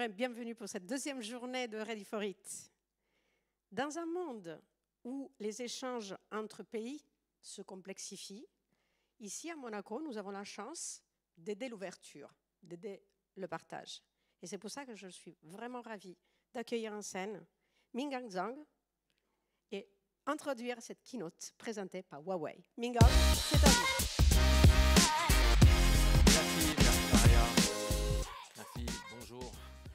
bienvenue pour cette deuxième journée de Ready for It. Dans un monde où les échanges entre pays se complexifient, ici à Monaco, nous avons la chance d'aider l'ouverture, d'aider le partage. Et c'est pour ça que je suis vraiment ravie d'accueillir en scène Mingang Zhang et introduire cette keynote présentée par Huawei. Mingang, c'est à vous. Merci Maria. Merci, bonjour.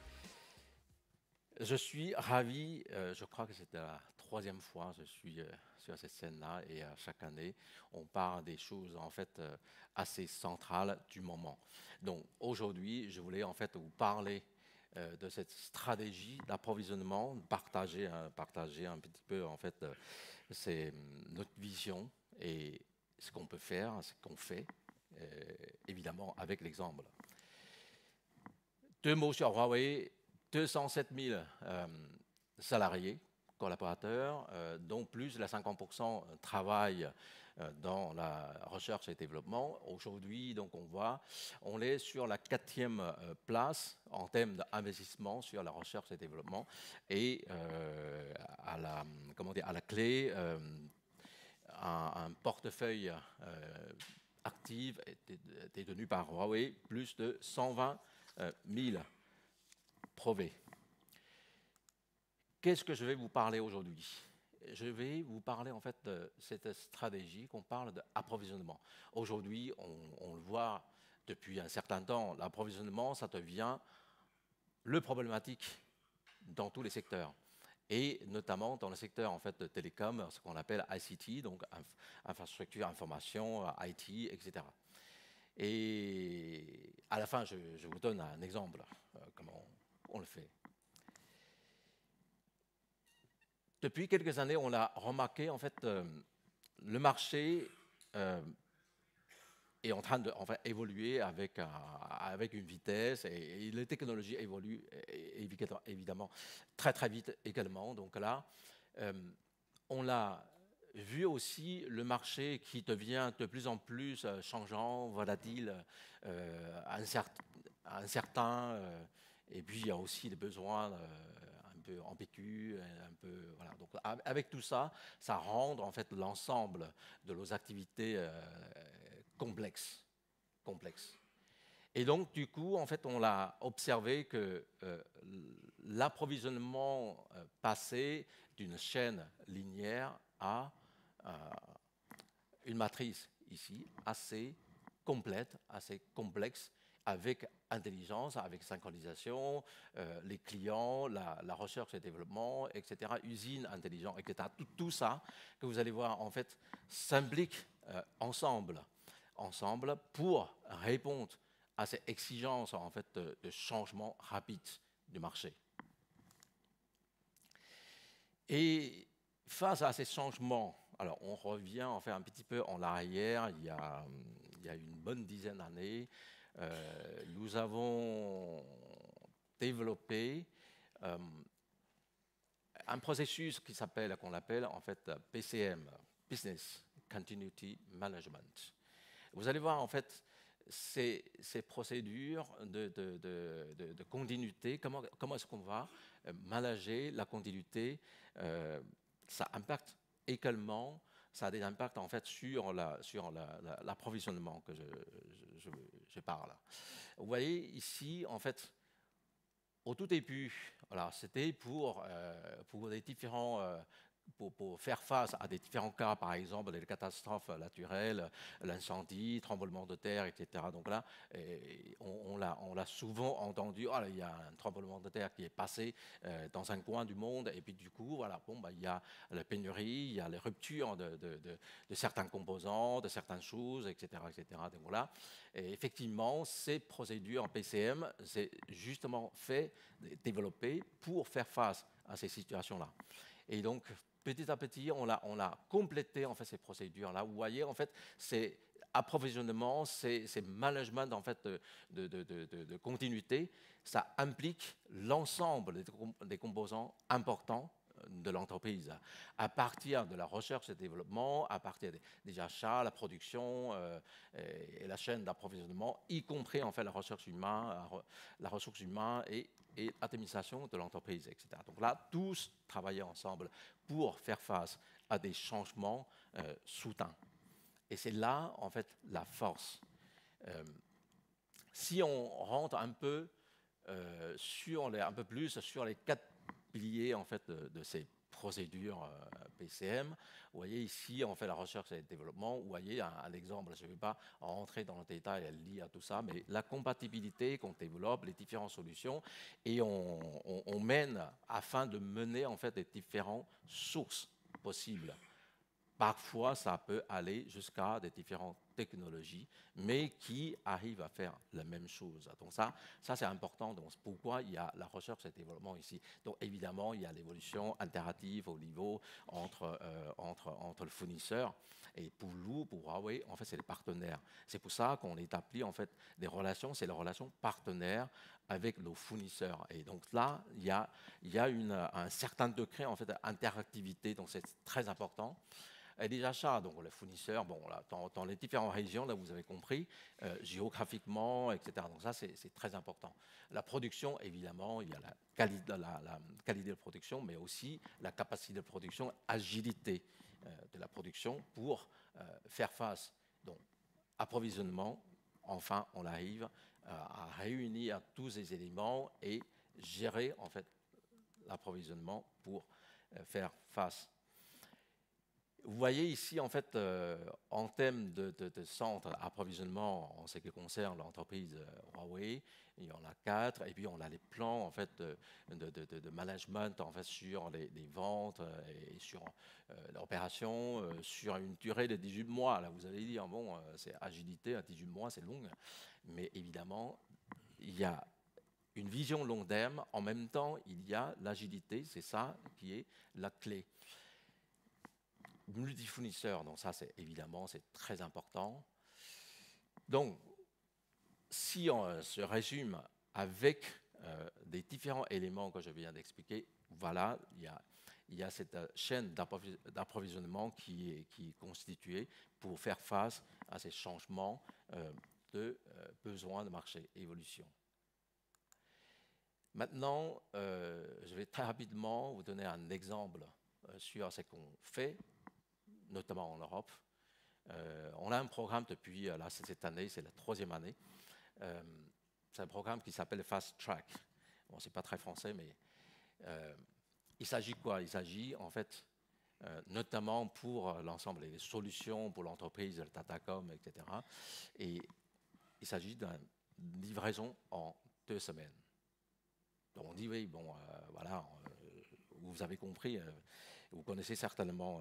Je suis ravi, je crois que c'est la troisième fois que je suis sur cette scène-là et chaque année, on parle des choses en fait assez centrales du moment. Donc aujourd'hui, je voulais en fait vous parler de cette stratégie d'approvisionnement, partager un petit peu en fait c'est notre vision et ce qu'on peut faire, ce qu'on fait, évidemment avec l'exemple. Deux mots sur Huawei. 207 000 salariés, collaborateurs, dont plus de 50% travaillent dans la recherche et développement. Aujourd'hui, donc on est sur la 4e place en termes d'investissement sur la recherche et développement et à la clé un portefeuille actif détenu par Huawei, plus de 120 000 prouvé. Qu'est-ce que je vais vous parler aujourd'hui? Je vais vous parler en fait de cette stratégie qu'on parle d'approvisionnement. Aujourd'hui, on le voit depuis un certain temps, l'approvisionnement, ça devient le problématique dans tous les secteurs. Et notamment dans le secteur en fait, de télécom, ce qu'on appelle ICT, donc infrastructure, information, IT, etc. Et à la fin, je vous donne un exemple, comment on le fait. Depuis quelques années, on a remarqué en fait le marché est en train d'évoluer avec une vitesse et les technologies évoluent évidemment très vite également. Donc là, on a vu aussi le marché qui devient de plus en plus changeant, volatile, incertain. Et puis, il y a aussi des besoins un peu ambigus, un peu, voilà. Donc, avec tout ça, ça rend en fait l'ensemble de nos activités complexes. Et donc, du coup, en fait, on a observé que l'approvisionnement passait d'une chaîne linéaire à une matrice ici assez complète, assez complexe, avec intelligence, avec synchronisation, les clients, la recherche et développement, etc., usines intelligentes, etc. Tout ça que vous allez voir, en fait, s'implique ensemble pour répondre à ces exigences en fait, de changement rapide du marché. Et face à ces changements, alors on revient en fait un petit peu en arrière, il y a une bonne dizaine d'années, nous avons développé un processus qu'on appelle en fait PCM, Business Continuity Management. Vous allez voir en fait ces procédures de continuité, comment est-ce qu'on va manager la continuité, ça impacte également, ça a des impacts en fait sur l'approvisionnement que je parle. Vous voyez ici en fait au tout début, voilà, c'était pour des différents pour faire face à des différents cas, par exemple des catastrophes naturelles, l'incendie, tremblement de terre, etc. Donc là, on l'a souvent entendu, oh, il y a un tremblement de terre qui est passé dans un coin du monde, et puis du coup, voilà, bon, il y a la pénurie, il y a les ruptures de certains composants, de certaines choses, etc. Donc voilà, et effectivement, ces procédures en PCM, c'est justement développées pour faire face à ces situations-là. Et donc, petit à petit, on a complété en fait ces procédures-là. Vous voyez, en fait, c'est approvisionnement, c'est management en fait de continuité. Ça implique l'ensemble des composants importants de l'entreprise, à partir de la recherche et développement, à partir des achats, la production et la chaîne d'approvisionnement, y compris en fait la ressource humaine et l'administration de l'entreprise, etc. Donc là, tous travailler ensemble pour faire face à des changements soudains. Et c'est là, en fait, la force. Si on rentre un peu un peu plus sur les 4 piliers en fait, de ces procédures PCM. Vous voyez ici, on fait la recherche et le développement. Vous voyez un exemple, je ne vais pas rentrer dans le détail et lire tout ça, mais la compatibilité qu'on développe, les différentes solutions, et on mène afin de mener en fait, les différentes sources possibles. Parfois, ça peut aller jusqu'à des différentes technologies, mais qui arrivent à faire la même chose. Donc ça c'est important. Donc, pourquoi il y a la recherche et le développement ici. Donc évidemment, il y a l'évolution itérative au niveau entre le fournisseur. Et pour nous, pour Huawei, en fait, c'est les partenaires. C'est pour ça qu'on établit en fait des relations, c'est les relations partenaires avec nos fournisseurs. Et donc là, il y a un certain degré en fait d'interactivité, donc c'est très important. Et les achats, donc les fournisseurs, bon, là, dans les différentes régions, là vous avez compris, géographiquement, etc. Donc ça c'est très important. La production, évidemment, il y a la qualité de production, mais aussi la capacité de production, agilité de la production pour faire face. Donc approvisionnement, enfin on arrive à réunir tous ces éléments et gérer en fait l'approvisionnement pour faire face. Vous voyez ici, en fait, en termes de centres d'approvisionnement en ce qui concerne l'entreprise Huawei, il y en a 4, et puis on a les plans en fait, de management en fait, sur les ventes et sur l'opération, sur une durée de 18 mois. Là, vous allez dire, bon, c'est agilité, à 18 mois, c'est long, mais évidemment, il y a une vision long terme, en même temps, il y a l'agilité, c'est ça qui est la clé. Multifournisseurs, donc ça c'est évidemment c'est très important. Donc si on se résume avec des différents éléments que je viens d'expliquer, voilà, il y a cette chaîne d'approvisionnement qui est constituée pour faire face à ces changements de besoins de marché, évolution. Maintenant, je vais très rapidement vous donner un exemple sur ce qu'on fait, notamment en Europe. On a un programme depuis là, cette année, c'est la 3e année. C'est un programme qui s'appelle Fast Track. Bon, c'est pas très français, mais il s'agit quoi? Il s'agit en fait notamment pour l'ensemble des solutions pour l'entreprise, le Datacom, etc. Et il s'agit d'une livraison en 2 semaines. Donc on dit oui, bon, voilà, vous avez compris, vous connaissez certainement.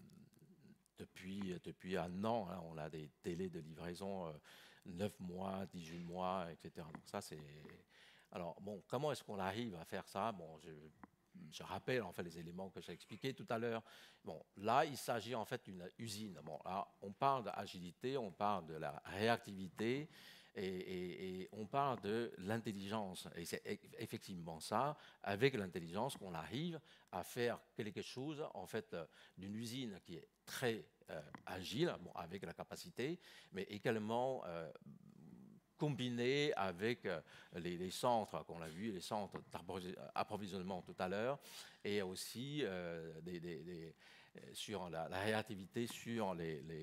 Depuis un an, hein, on a des délais de livraison 9 mois, 18 mois, etc. Donc ça, c'est... Alors, bon, comment est-ce qu'on arrive à faire ça? Bon, je rappelle en fait les éléments que j'ai expliqués tout à l'heure. Bon, là, il s'agit en fait d'une usine. Bon, là, on parle d'agilité, on parle de la réactivité et on parle de l'intelligence. Et c'est effectivement ça, avec l'intelligence, qu'on arrive à faire quelque chose en fait d'une usine qui est très agile, bon, avec la capacité, mais également combiné avec les centres qu'on a vu, les centres d'approvisionnement tout à l'heure, et aussi sur la réactivité sur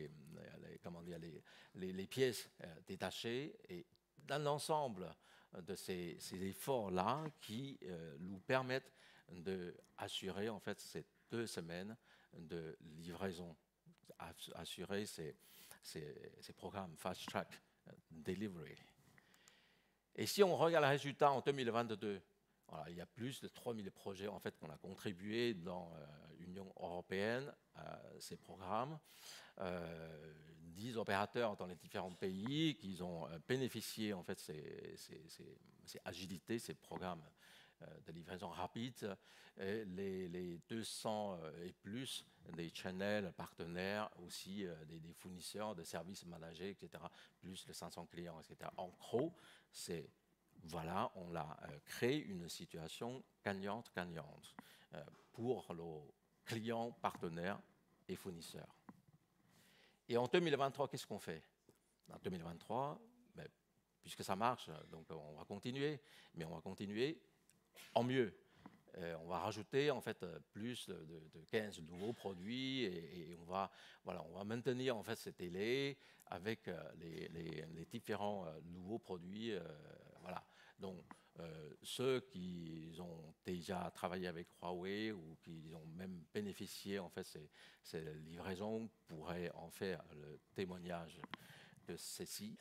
les pièces détachées, et d'un ensemble de ces efforts-là qui nous permettent d'assurer en fait ces 2 semaines de livraison, assurer ces programmes Fast Track Delivery. Et si on regarde le résultat en 2022, voilà, il y a plus de 3000 projets en fait, qu'on a contribué dans l'Union européenne à ces programmes. 10 opérateurs dans les différents pays qui ont bénéficié en fait ces agilités, ces programmes de livraison rapide, et les 200 et plus des channels partenaires, aussi des fournisseurs de services managés, etc., plus les 500 clients, etc. En gros, c'est voilà, on a créé une situation gagnante-gagnante pour nos clients, partenaires et fournisseurs. Et en 2023, qu'est-ce qu'on fait? En 2023, ben, puisque ça marche, donc on va continuer, mais on va continuer en mieux. On va rajouter en fait plus de 15 nouveaux produits et on va maintenir en fait ces télés avec les différents nouveaux produits. Voilà. Donc ceux qui ont déjà travaillé avec Huawei ou qui ont même bénéficié en fait ces livraisons pourraient en faire le témoignage de ceci.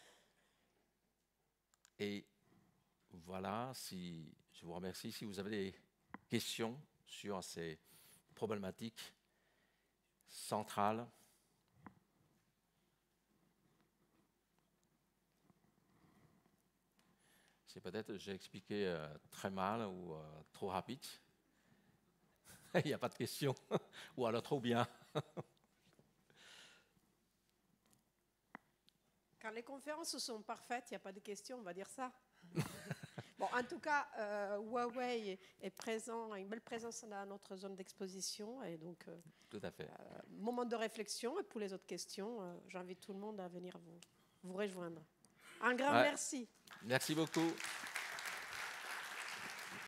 Et voilà, je vous remercie. Si vous avez des questions sur ces problématiques centrales. C'est peut-être j'ai expliqué très mal ou trop rapide. Il n'y a pas de questions. Ou alors trop bien. Quand les conférences sont parfaites, il n'y a pas de questions, on va dire ça. Bon, en tout cas, Huawei est présent, a une belle présence dans notre zone d'exposition. Et donc, tout à fait. Moment de réflexion. Et pour les autres questions, j'invite tout le monde à venir vous rejoindre. Un grand merci. Merci beaucoup.